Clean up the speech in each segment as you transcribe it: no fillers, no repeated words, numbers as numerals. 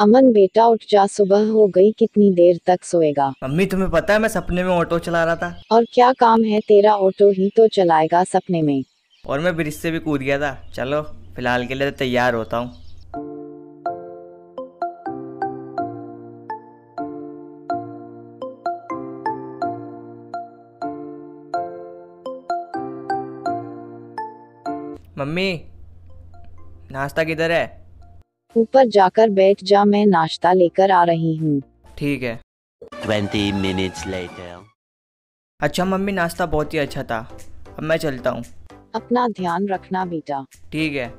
अमन बेटा उठ जा, सुबह हो गई, कितनी देर तक सोएगा। मम्मी तुम्हें पता है मैं सपने में ऑटो चला रहा था और क्या काम है तेरा, ऑटो ही तो चलाएगा सपने में। और मैं ब्रिज से भी कूद गया था। चलो फिलहाल के लिए तो तैयार होता हूँ। मम्मी नाश्ता किधर है? ऊपर जाकर बैठ जा, मैं नाश्ता लेकर आ रही हूँ। ठीक है। 20 minutes later. अच्छा मम्मी नाश्ता बहुत ही अच्छा था, अब मैं चलता हूँ। अपना ध्यान रखना बेटा। ठीक है।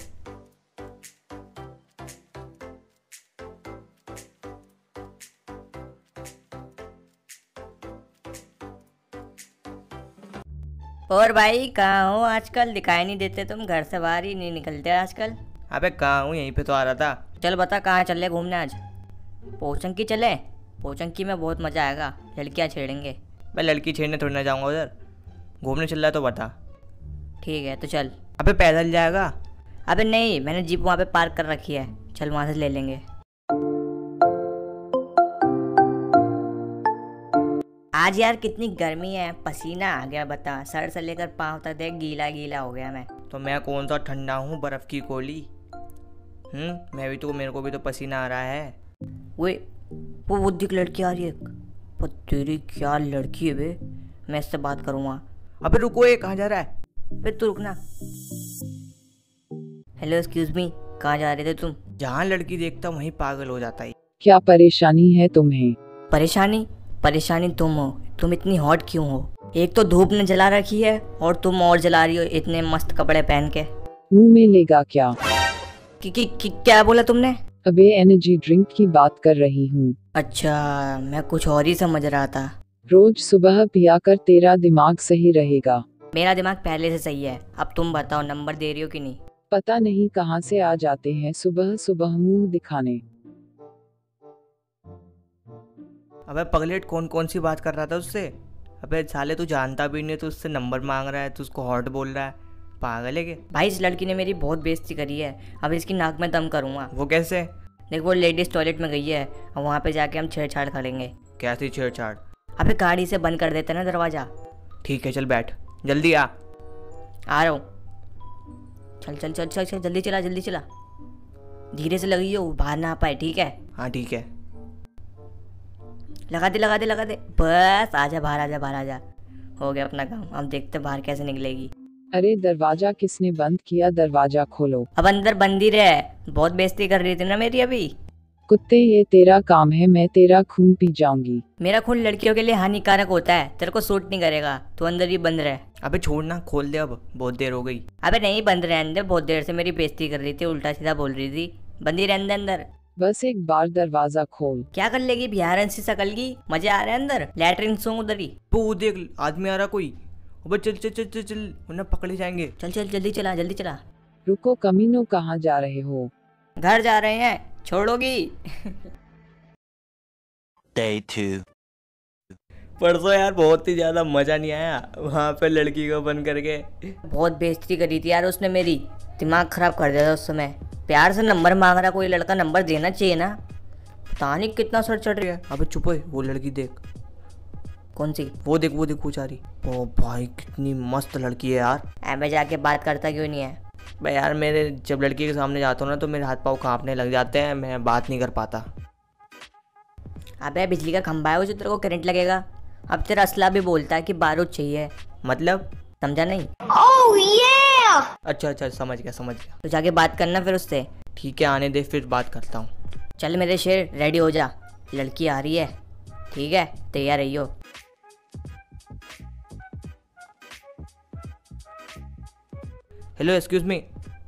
और भाई कहाँ हो आजकल? दिखाई नहीं देते तुम, घर से बाहर ही नहीं निकलते आजकल। अबे कहाँ हूँ, यहीं पे तो आ रहा था। चल बता कहाँ चले घूमने आज? पोचंकी चले? पोचंकी में बहुत मज़ा आएगा, लड़कियाँ छेड़ेंगे। मैं लड़की छेड़ने थोड़ी ना जाऊँगा उधर, घूमने चल रहा है तो बता। ठीक है तो चल। अबे पैदल जाएगा? अबे नहीं, मैंने जीप वहाँ पे पार्क कर रखी है, चल वहाँ से ले लेंगे। आज यार कितनी गर्मी है, पसीना आ गया, बता सर से लेकर पाँव तक देख गीला गीला हो गया मैं। तो मैं कौन सा ठंडा हूँ, बर्फ़ की गोली। मैं भी तो, मेरे को भी तो पसीना आ रहा है। वो दिख लड़की आ रही है। पर तेरी क्या लड़की है बे, मैं इससे बात करूँगा। अबे रुको, ये कहाँ जा रहा है? बे तू रुकना। हेलो एक्सक्यूज मी, कहाँ जा रहे थे तुम? जहाँ लड़की देखता वहीं पागल हो जाता है। क्या परेशानी है तुम्हें? परेशानी तुम हो। तुम इतनी हॉट क्यों हो? एक तो धूप ने जला रखी है और तुम और जला रही हो इतने मस्त कपड़े पहन के। मुंह में लेगा क्या? क्या बोला तुमने? अबे एनर्जी ड्रिंक की बात कर रही हूँ। अच्छा, मैं कुछ और ही समझ रहा था। रोज सुबह पिया कर, तेरा दिमाग सही रहेगा। मेरा दिमाग पहले से सही है, अब तुम बताओ नंबर दे रही हो कि नहीं? पता नहीं कहाँ से आ जाते हैं सुबह सुबह मुंह दिखाने। अबे पगलेट, कौन कौन सी बात कर रहा था उससे? अबे साले तू जानता भी नहीं, तो उससे नंबर मांग रहा है, तू उसको हॉट बोल रहा है, पागल है क्या? भाई इस लड़की ने मेरी बहुत बेइज्जती करी है, अब इसकी नाक में दम करूँगा। वो कैसे? देख वो लेडीज टॉयलेट में गई है और वहाँ पे जाके हम छेड़छाड़ करेंगे। कैसी छेड़छाड़? अबे गाड़ी से बंद कर देते ना दरवाज़ा। ठीक है चल बैठ, जल्दी आ रहा हूँ। चल चल चल चल चल, जल्दी चला। धीरे से लगी हो, बाहर ना आ पाए, ठीक है? हाँ ठीक है। लगा दे बस। आजा बाहर आजा। हो गया अपना काम, अब देखते बाहर कैसे निकलेगी। अरे दरवाजा किसने बंद किया, दरवाजा खोलो। अब अंदर बंद ही रहे, बहुत बेइज्जती कर रही थी ना मेरी अभी। कुत्ते ये तेरा काम है, मैं तेरा खून पी जाऊंगी। मेरा खून लड़कियों के लिए हानिकारक होता है, तेरे को सूट नहीं करेगा, तू अंदर ही बंद रहे। अबे छोड़ना, खोल दे, अब बहुत देर हो गई। अबे नहीं बंद रहे अंदर, बहुत देर से मेरी बेइज्जती कर रही थी, उल्टा सीधा बोल रही थी। बंद ही रहे अंदर। बस एक बार दरवाजा खोल। क्या कर लेगी बिहारन सी शकल की, मजे आ रहे हैं अंदर, लैटरिन सोंग उधर ही। वो देख आदमी आ रहा कोई। अबे चल चल चल चल चल, वरना पकड़े जाएंगे। चल जल्दी चला। रुको कमीनों, कहाँ जा रहे हो? घर जा रहे हैं, छोड़ोगी? Day 2. परसों यार बहुत ही ज्यादा मजा नहीं आया वहाँ पे लड़की को बंद करके। बहुत बेइज्जती करी थी यार उसने मेरी, दिमाग खराब कर दिया था उस समय। प्यार से नंबर मांग रहा, कोई लड़का नंबर देना चाहिए ना, पता नहीं कितना सर चढ़ रही है। अबे चुप है, वो लड़की देख। कौन सी? वो देख वो जा रही। ओ भाई कितनी मस्त लड़की है यार। ऐबे जाके बात करता क्यों नहीं है? भाई यार मेरे जब लड़की के सामने जाता हूँ ना तो मेरे हाथ पाँव कांपने लग जाते हैं, मैं बात नहीं कर पाता। अबे बिजली का खंभा है वो जो तेरे को करंट लगेगा। अब तेरा असला भी बोलता है कि बारूद चाहिए, मतलब समझा नहीं? अच्छा समझ गया। तो जाके बात करना फिर उससे। ठीक है आने दे, फिर बात करता हूँ। चल मेरे शेर रेडी हो जा, लड़की आ रही है, ठीक है? तैयार रहियो। हेलो एक्सक्यूज मी।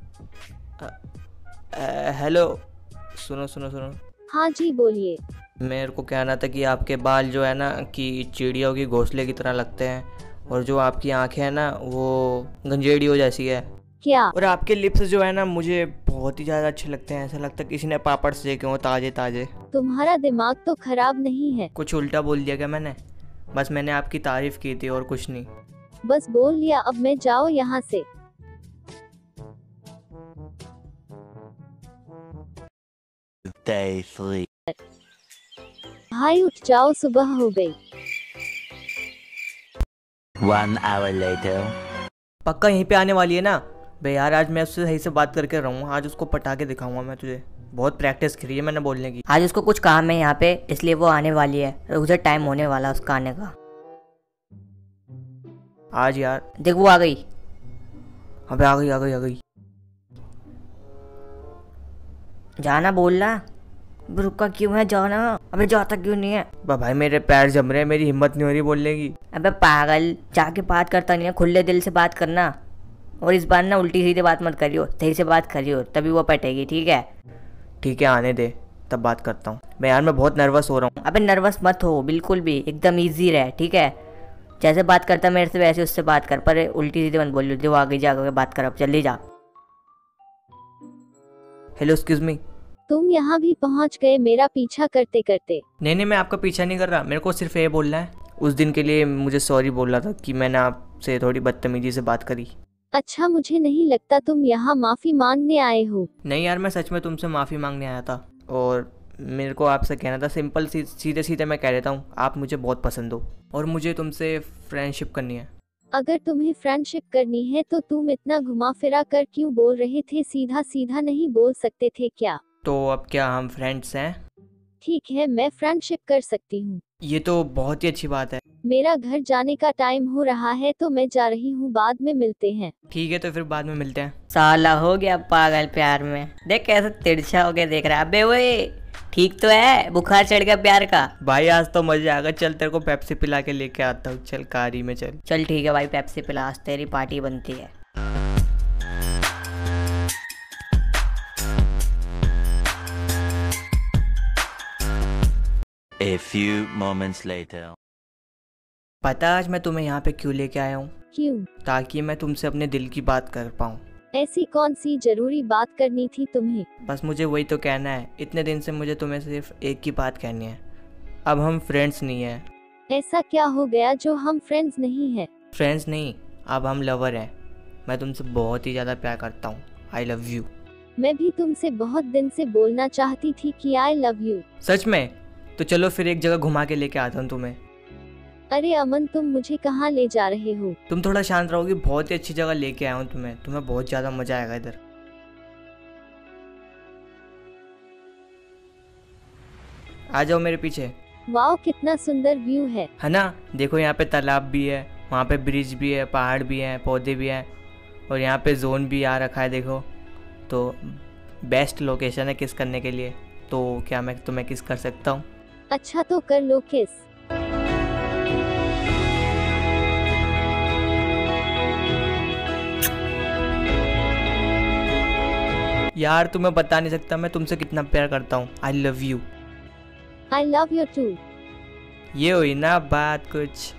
हेलो सुनो। हाँ जी बोलिए। मेरे को कहना था कि आपके बाल जो है ना कि चिड़ियों की घोंसले की तरह लगते हैं, और जो आपकी आंखें हैं ना वो गंजेड़ियों जैसी है। क्या? और आपके लिप्स जो है ना मुझे बहुत ही ज़्यादा अच्छे लगते हैं, ऐसा लगता है किसी ने पापड़ सेके हों ताजे। तुम्हारा दिमाग तो खराब नहीं है? कुछ उल्टा बोल दिया क्या मैंने? बस मैंने आपकी तारीफ की थी और कुछ नहीं। बस बोल लिया, अब मैं जाओ यहाँ से। Day 3. भाई उठ जाओ, सुबह हो गई। 1 hour later. पक्का यहीं पे आने वाली है ना बे यार, आज मैं उससे सही से बात करके रहूँगा, आज उसको पटा के दिखाऊंगा मैं तुझे। बहुत प्रैक्टिस करी है मैंने बोलने की। आज उसको कुछ काम है यहाँ पे, इसलिए वो आने वाली है। उसे टाइम होने वाला उसका आने का। आज यार देख वो आ गई। अबे आ गई आ गई आ गई। जाना बोलना। अबे रुका क्यों है, जाना। अबे जाता क्यों नहीं है। भाई मेरे पैर जम रहे हैं, मेरी हिम्मत नहीं हो रही बोलने की। अबे पागल, जाके बात करता नहीं है, खुले दिल से बात करना। और इस बार ना उल्टी सीधे बात मत करियो, सही से बात करियो, तभी वो पटेगी, ठीक है। ठीक है आने दे, तब बात करता हूँ। मैं यार मैं बहुत नर्वस हो रहा हूँ। अबे नर्वस मत हो, बिल्कुल भी, एकदम इजी रहे, ठीक है। जैसे बात करता मेरे से वैसे उससे बात कर, पर उल्टी सीधे मत बोलियो। जो आगे जाकर बात कर, अब जल्दी जा। Hello excuse me. तुम यहाँ भी पहुँच गए मेरा पीछा करते करते। नहीं मैं आपका पीछा नहीं कर रहा, मेरे को सिर्फ ये बोलना है। उस दिन के लिए मुझे सॉरी बोल रहा था कि मैंने आपसे थोड़ी बदतमीजी से बात करी। अच्छा, मुझे नहीं लगता तुम यहाँ माफी मांगने आए हो। नहीं यार, मैं सच में तुमसे माफ़ी मांगने आया था और मेरे को आपसे कहना था, सिंपल सीधे सीधे मैं कह देता हूँ, आप मुझे बहुत पसंद हो और मुझे तुमसे फ्रेंडशिप करनी है। अगर तुम्हें फ्रेंडशिप करनी है तो तुम इतना घुमा फिरा कर क्यों बोल रहे थे, सीधा सीधा नहीं बोल सकते थे क्या? तो अब क्या हम फ्रेंड्स हैं? ठीक है, मैं फ्रेंडशिप कर सकती हूँ। ये तो बहुत ही अच्छी बात है। मेरा घर जाने का टाइम हो रहा है तो मैं जा रही हूँ, बाद में मिलते हैं। ठीक है तो फिर बाद में मिलते हैं। साला हो गया पागल प्यार में। देख कैसे तिरछा हो गया देख रहा है। अबे ओए, ठीक तो है, बुखार चढ़ गया प्यार का। भाई आज तो मजा आएगा, चल तेरे को पेप्सी पिला के लेके आता हूँ, चल कारी में चल। चल ठीक है भाई, पेप्सी पिला, आज तेरी पार्टी बनती है। A few moments later. पता आज मैं तुम्हें यहाँ पे क्यों लेके आया हूँ? क्यों? ताकि मैं तुमसे अपने दिल की बात कर पाऊँ। ऐसी कौन सी जरूरी बात करनी थी तुम्हें? बस मुझे वही तो कहना है, इतने दिन से मुझे तुम्हें सिर्फ एक ही बात कहनी है, अब हम फ्रेंड्स नहीं हैं। ऐसा क्या हो गया जो हम फ्रेंड्स नहीं है? फ्रेंड्स नहीं, अब हम लवर हैं। मैं तुमसे बहुत ही ज़्यादा प्यार करता हूँ, आई लव यू। मैं भी तुमसे बहुत दिन से बोलना चाहती थी कि आई लव यू। सच में? तो चलो फिर एक जगह घुमा के लेके आता हूँ तुम्हें। अरे अमन, तुम मुझे कहाँ ले जा रहे हो? तुम थोड़ा शांत रहोगी, बहुत ही अच्छी जगह लेके आया हूँ तुम्हें बहुत ज़्यादा मज़ा आएगा इधर। आ जाओ मेरे पीछे। वाओ, कितना सुंदर व्यू है ना? देखो यहाँ पे तालाब भी है, वहाँ पे ब्रिज भी है, पहाड़ भी हैं, पौधे भी हैं और यहाँ पे जोन भी आ रखा है देखो। तो बेस्ट लोकेशन है किस करने के लिए। तो क्या मैं तुम्हें किस कर सकता हूँ? अच्छा तो कर लो किस। यार तुम्हें बता नहीं सकता मैं तुमसे कितना प्यार करता हूँ। I love you. I love you too. ये हुई ना बात कुछ।